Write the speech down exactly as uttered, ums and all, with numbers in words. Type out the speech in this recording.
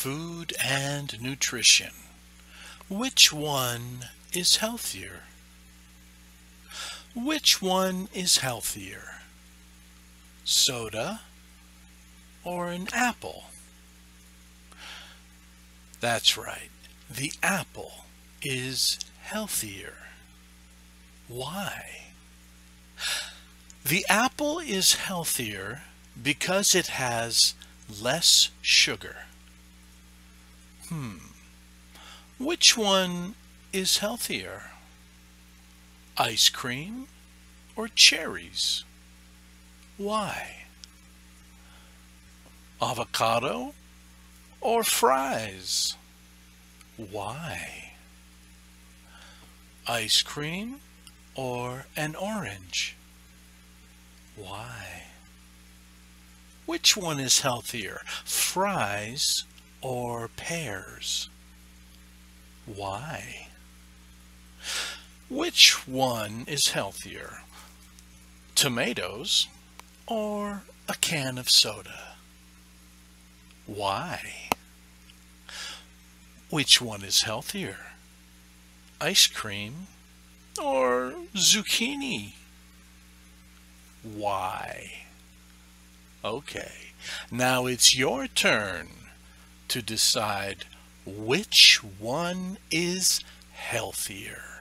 Food and nutrition. Which one is healthier? Which one is healthier? Soda or an apple? That's right. The apple is healthier. Why? The apple is healthier because it has less sugar. Hmm. Which one is healthier? Ice cream or cherries? Why? Avocado or fries? Why? Ice cream or an orange? Why? Which one is healthier, fries or pears? Why? Which one is healthier, tomatoes or a can of soda? Why? Which one is healthier, ice cream or zucchini? Why? Okay, now it's your turn to decide which one is healthier.